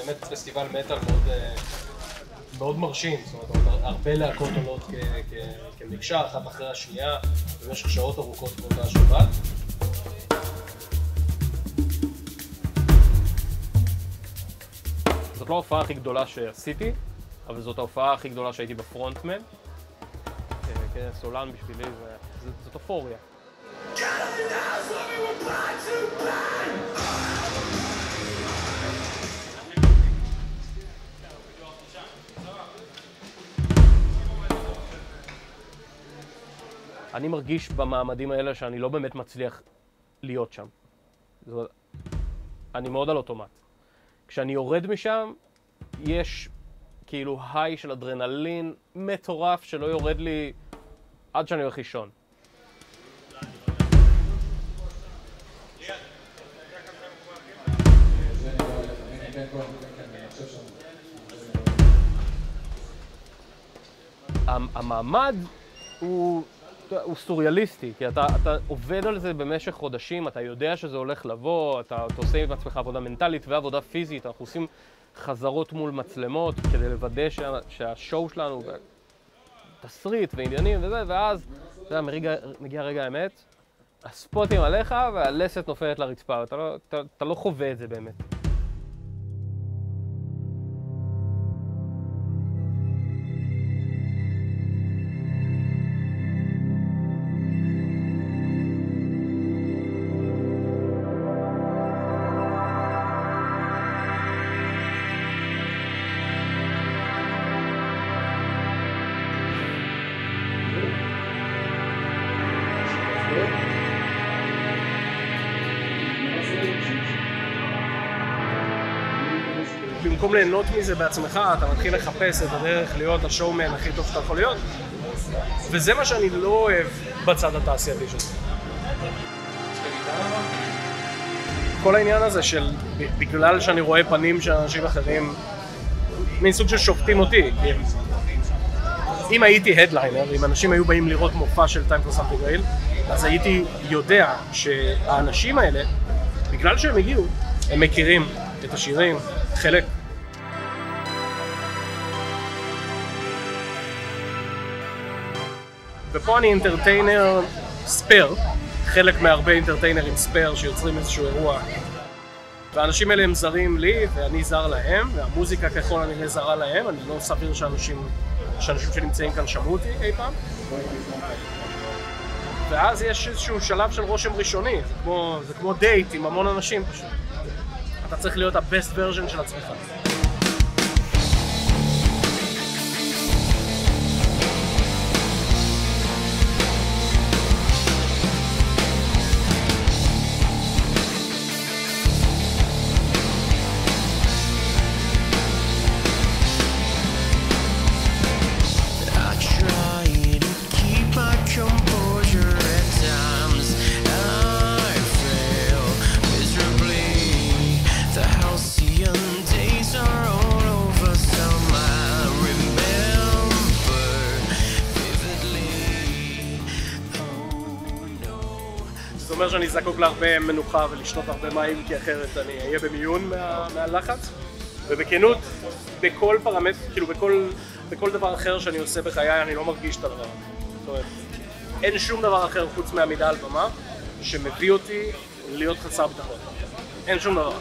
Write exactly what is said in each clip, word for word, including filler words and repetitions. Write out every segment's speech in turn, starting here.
באמת פסטיבל מטאל מאוד, מאוד מרשים, זאת אומרת, הרבה להקות עולות כמקשה, אחת אחרי השנייה, במשך שעות ארוכות באותה השבת. זאת לא ההופעה הכי גדולה שעשיתי, אבל זאת ההופעה הכי גדולה שהייתי בפרונטמן. כן, סולן בשבילי, זאת אופוריה. אני מרגיש במעמדים האלה שאני לא באמת מצליח להיות שם. אני מאוד על אוטומט. כשאני יורד משם, יש כאילו היי של אדרנלין מטורף שלא יורד לי עד שאני הולך לישון. המעמד הוא, הוא סוריאליסטי, כי אתה, אתה עובד על זה במשך חודשים, אתה יודע שזה הולך לבוא, אתה, אתה עושה עם עצמך עבודה מנטלית ועבודה פיזית, אנחנו עושים חזרות מול מצלמות כדי לוודא שה, שהשואו שלנו תסריט ועניינים וזה, ואז זה, מגיע, מגיע רגע האמת, הספוטים עליך והלסת נופלת לרצפה, אתה לא, אתה, אתה לא חווה את זה באמת. במקום ליהנות מזה בעצמך, אתה מתחיל לחפש את הדרך להיות השואומן הכי טוב שאתה יכול להיות, וזה מה שאני לא אוהב בצד התעשייתי של זה. כל העניין הזה של, בגלל שאני רואה פנים של אנשים אחרים, מין סוג של שופטים אותי. אם הייתי הדליינר, אם אנשים היו באים לראות מופע של Time for Something Real, אז הייתי יודע שהאנשים האלה, בגלל שהם הגיעו, הם מכירים את השירים, חלק. ופה אני אינטרטיינר ספייר, חלק מהרבה אינטרטיינרים ספייר שיוצרים איזשהו אירוע. והאנשים האלה הם זרים לי ואני זר להם, והמוזיקה ככל הנראה זרה להם, אני לא סביר שאנשים, שאנשים שנמצאים כאן שמעו אותי אי פעם. ואז יש איזשהו שלב של רושם ראשוני, זה כמו, זה כמו דייט עם המון אנשים פשוט. אתה צריך להיות ה-best version של עצמך. זה אומר שאני זקוק להרבה מנוחה ולשתות הרבה מים, כי אחרת אני אהיה במיון מה, מהלחץ. ובכנות, בכל פרמטר, כאילו בכל, בכל דבר אחר שאני עושה בחיי, אני לא מרגיש את הדבר. זאת אומרת, אין שום דבר אחר חוץ מעמידה על במה שמביא אותי להיות חסר ביטחון. אין שום דבר.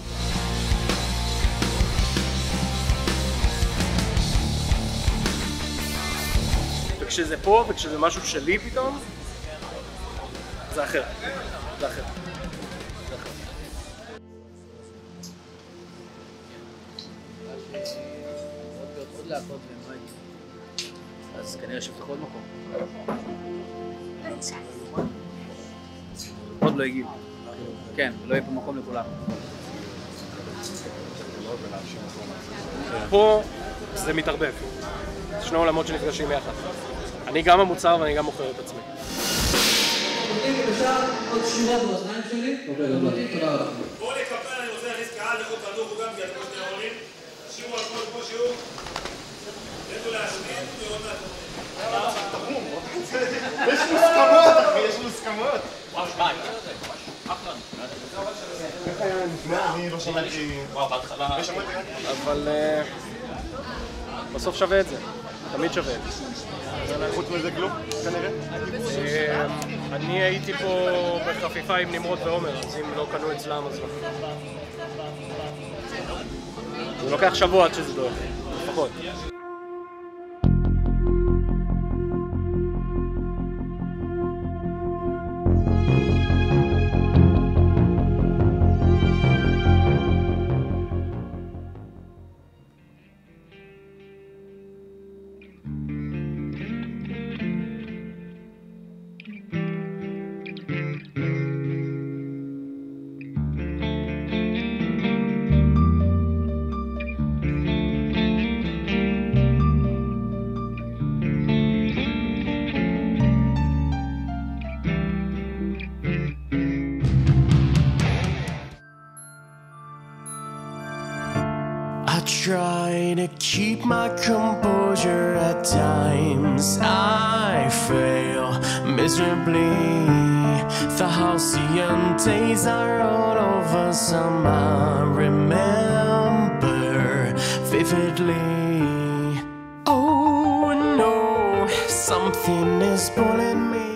וכשזה פה וכשזה משהו שלי פתאום, זה אחר. זה אחר. זה אחר. עוד להקות ומאי. אז כנראה שפתחו עוד מקום. עוד לא הגיעו. כן, לא יהיה פה מקום לכולם. פה זה מתערבב. זה שני עולמות שנפגשים יחד. אני גם המוצר ואני גם מוכר את עצמי. עוד שורה באוזניים שלי. בואו נקפל, אני רוצה להכניס קהל לכל תנוחו גם, כי אתם כמו שני עולים. שירו על כל כמו שיעור. תתו להשמיד ועוד מעט. יש מוסכמות, אחי, יש מוסכמות. אחלה. איך היה נשמע? אני לא שמעתי... וואו, בהתחלה... אבל בסוף שווה את זה, תמיד שווה את זה. חוץ מזה כלום, כנראה? אני הייתי פה בחפיפה עם נמרוד ועומר, אז אם לא קנו אצלם אז לא. זה לוקח שבוע עד שזה דורך, לפחות. I try to keep my composure at times. I fail miserably. The halcyon days are all over. Some I remember vividly. Oh no, something is pulling me.